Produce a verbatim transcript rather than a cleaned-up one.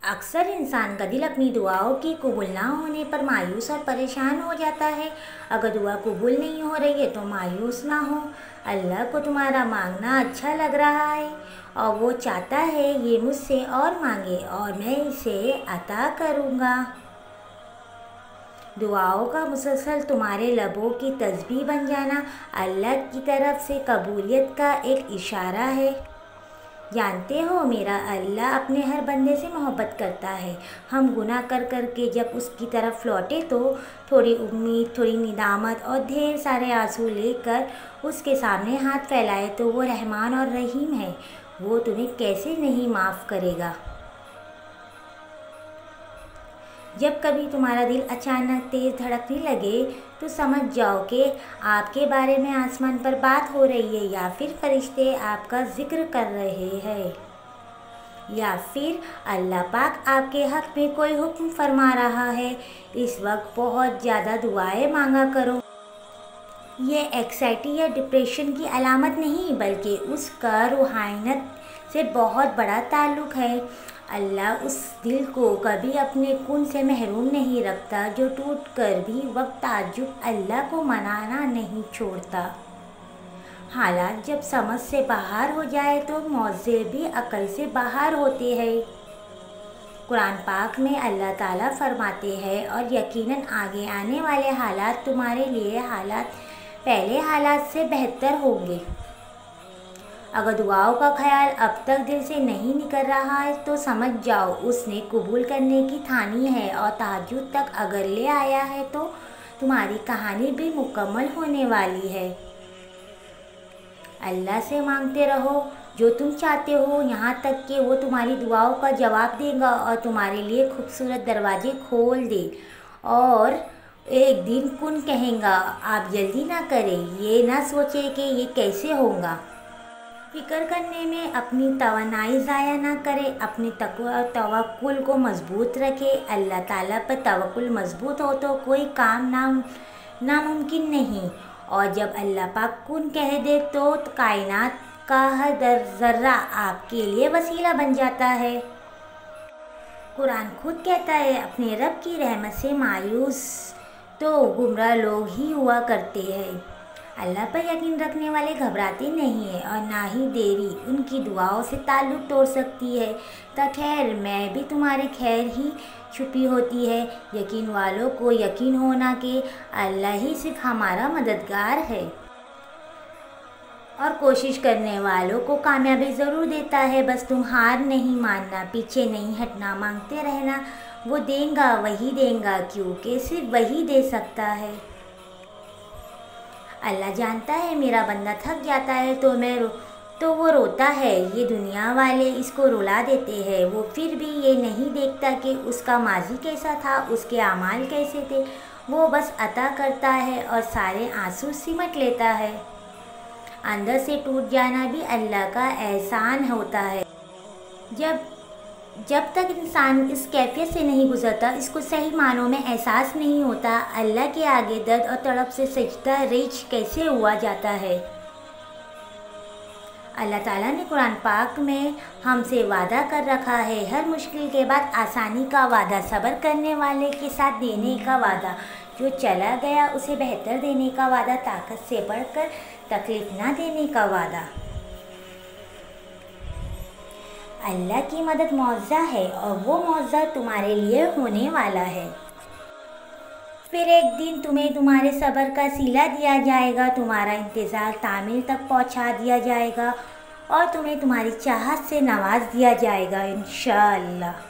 अक्सर इंसान का दिल अपनी दुआओं की कबूल ना होने पर मायूस और परेशान हो जाता है। अगर दुआ कबूल नहीं हो रही है तो मायूस ना हो। अल्लाह को तुम्हारा मांगना अच्छा लग रहा है और वो चाहता है ये मुझसे और मांगे और मैं इसे अता करूँगा। दुआओं का मुसलसल तुम्हारे लबों की तस्बीह बन जाना अल्लाह की तरफ से कबूलियत का एक इशारा है। जानते हो, मेरा अल्लाह अपने हर बंदे से मोहब्बत करता है। हम गुनाह कर कर के जब उसकी तरफ लौटे तो थोड़ी उम्मीद, थोड़ी निदामत और ढेर सारे आंसू लेकर उसके सामने हाथ फैलाए तो वो रहमान और रहीम है। वो तुम्हें कैसे नहीं माफ़ करेगा। जब कभी तुम्हारा दिल अचानक तेज़ धड़कने लगे तो समझ जाओ कि आपके बारे में आसमान पर बात हो रही है, या फिर फरिश्ते आपका जिक्र कर रहे हैं, या फिर अल्लाह पाक आपके हक़ में कोई हुक्म फरमा रहा है। इस वक्त बहुत ज़्यादा दुआएं मांगा करो। ये एक्साइटी या डिप्रेशन की अलामत नहीं, बल्कि उसका रूहानियत से बहुत बड़ा ताल्लुक़ है। अल्लाह उस दिल को कभी अपने कुन से महरूम नहीं रखता जो टूट कर भी वक्त ताज्जुब अल्लाह को मनाना नहीं छोड़ता। हालात जब समझ से बाहर हो जाए तो मौज़े भी अकल से बाहर होते हैं। कुरान पाक में अल्लाह ताला फरमाते हैं, और यकीनन आगे आने वाले हालात तुम्हारे लिए हालात पहले हालात से बेहतर होंगे। अगर दुआओं का ख्याल अब तक दिल से नहीं निकल रहा है तो समझ जाओ उसने कबूल करने की ठानी है, और तहज्जुद तक अगर ले आया है तो तुम्हारी कहानी भी मुकम्मल होने वाली है। अल्लाह से मांगते रहो जो तुम चाहते हो, यहाँ तक कि वो तुम्हारी दुआओं का जवाब देगा और तुम्हारे लिए खूबसूरत दरवाजे खोल दे, और एक दिन कुन कहेगा। आप जल्दी ना करें, ये ना सोचें कि ये कैसे होगा। फ़िक्र करने में अपनी तवानाई ज़ाया ना करें। अपनी तक़वा और तवक्कुल को मज़बूत रखें। अल्लाह ताला पर तवक्कुल मज़बूत हो तो कोई काम ना नामुमकिन नहीं, और जब अल्लाह पाक कुन कह दे तो कायनात का हर ज़र्रा आपके लिए वसीला बन जाता है। कुरान खुद कहता है, अपने रब की रहमत से मायूस तो गुमराह लोग ही हुआ करते हैं। अल्लाह पर यकीन रखने वाले घबराते नहीं हैं, और ना ही देरी उनकी दुआओं से ताल्लुक़ तोड़ सकती है। तो खैर मैं भी तुम्हारे खैर ही छुपी होती है। यकीन वालों को यकीन होना कि अल्लाह ही सिर्फ हमारा मददगार है, और कोशिश करने वालों को कामयाबी ज़रूर देता है। बस तुम हार नहीं मानना, पीछे नहीं हटना, मांगते रहना। वो देगा, वही देगा, क्योंकि सिर्फ वही दे सकता है। अल्लाह जानता है मेरा बंदा थक जाता है तो मैं रो तो वो रोता है। ये दुनिया वाले इसको रुला देते हैं। वो फिर भी ये नहीं देखता कि उसका माजी कैसा था, उसके अमाल कैसे थे। वो बस अता करता है और सारे आंसू सिमट लेता है। अंदर से टूट जाना भी अल्लाह का एहसान होता है। जब जब तक इंसान इस कैफियत से नहीं गुजरता, इसको सही मानों में एहसास नहीं होता अल्लाह के आगे दर्द और तड़प से सजदा रेज कैसे हुआ जाता है। अल्लाह ताला ने कुरान पाक में हमसे वादा कर रखा है, हर मुश्किल के बाद आसानी का वादा, सब्र करने वाले के साथ देने का वादा, जो चला गया उसे बेहतर देने का वादा, ताकत से बढ़कर तकलीफ ना देने का वादा। अल्लाह की मदद मौज़ा है, और वो मौज़ा तुम्हारे लिए होने वाला है। फिर एक दिन तुम्हें तुम्हारे सब्र का सिला दिया जाएगा, तुम्हारा इंतज़ार तामील तक पहुंचा दिया जाएगा, और तुम्हें तुम्हारी चाहत से नवाज दिया जाएगा इंशाअल्लाह।